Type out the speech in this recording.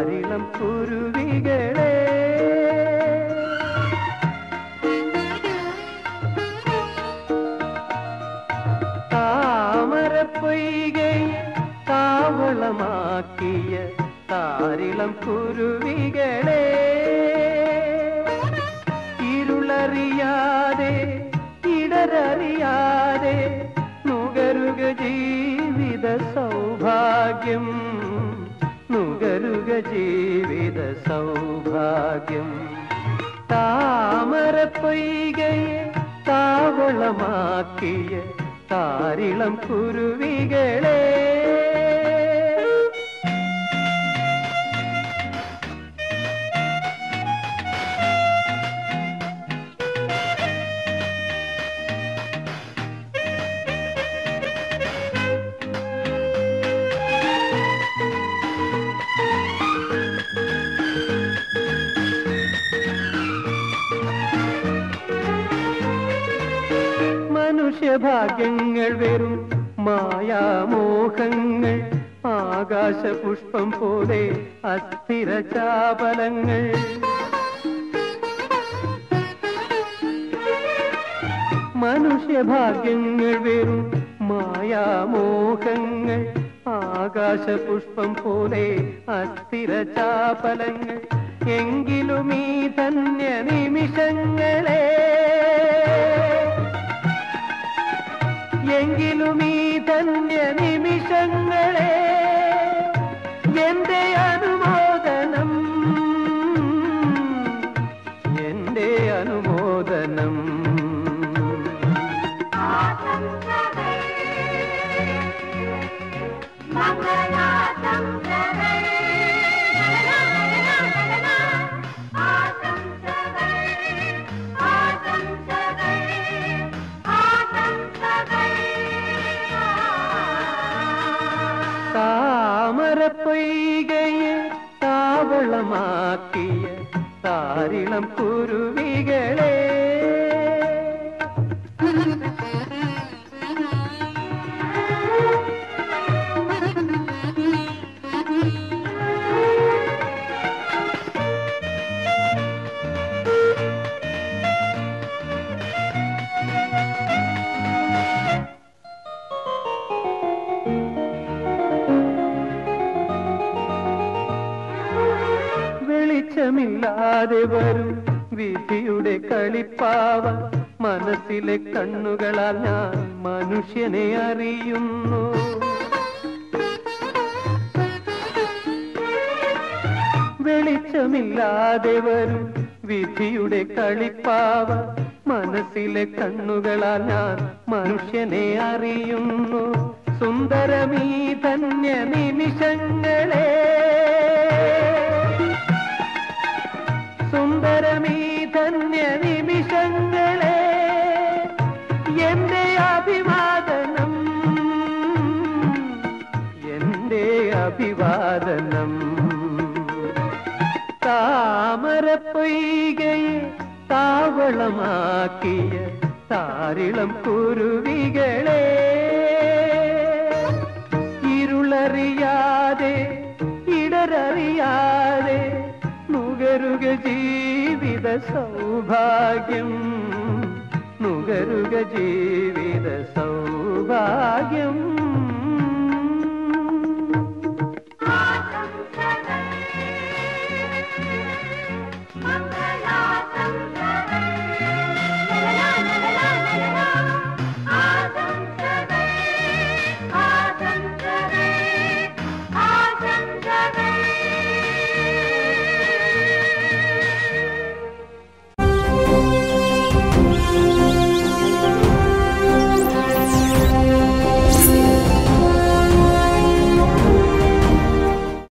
താരിളം കുരുവികളെ താമരപ്പൊയ്കയെ താവളമാക്കിയ താരിളം കുരുവികളെ ഇരുളറിയാതെ ഇടരറിയാതെ നുകരുക ജീവിത സൗഭാഗ്യം നുകരുക ജീവിത സൗഭാഗ്യം താമരപ്പൊയ്കയെ താവളമാക്കിയ താരിളം കുരുവികളെ മനുഷ്യഭാഗ്യങ്ങൾ വെറും മായാമോഹങ്ങൾ ആകാശപുഷ്പം പോലെ അസ്ഥിര ചാപലങ്ങൾ മനുഷ്യഭാഗ്യങ്ങൾ വെറും മായാമോഹങ്ങൾ ആകാശപുഷ്പം പോലെ അസ്ഥിര ചാപലങ്ങൾ എങ്കിലും ഈ ധന്യ നിമിഷങ്ങളെ എങ്കിലും ഈ ധന്യ നിമിഷങ്ങളെ എന്റെ അനുമോദനം എന്റെ അനുമോദനം താമരപ്പൊയ്കയെ താവളമാക്കിയ താരിളം കുരുവികളെ വെളിച്ചമില്ലാതെ വരും വിധിയുടെ കളിപ്പാവ മനസ്സിലെ കണ്ണുകളാൽ ഞാൻ മനുഷ്യനെ അറിയുന്നു വെളിച്ചമില്ലാതെ വരും വിധിയുടെ കളിപ്പാവ മനസ്സിലെ കണ്ണുകളാൽ ഞാൻ മനുഷ്യനെ അറിയുന്നു സുന്ദരമീ ധന്യ നിമിഷങ്ങളെ സുന്ദരമീ ധന്യ നിമിഷങ്ങളെ എന്റെ അഭിവാദനം എന്റെ അഭിവാദനം താമരപ്പൊയ്കയെ താവളമാക്കിയ താരിളം കുരുവികളെ ഇരുളറിയാതെ ഇടരറിയാതെ നുകരുക ജീവിത സൗഭാഗ്യം നുകരുക ജീവിത സൗഭാഗ്യം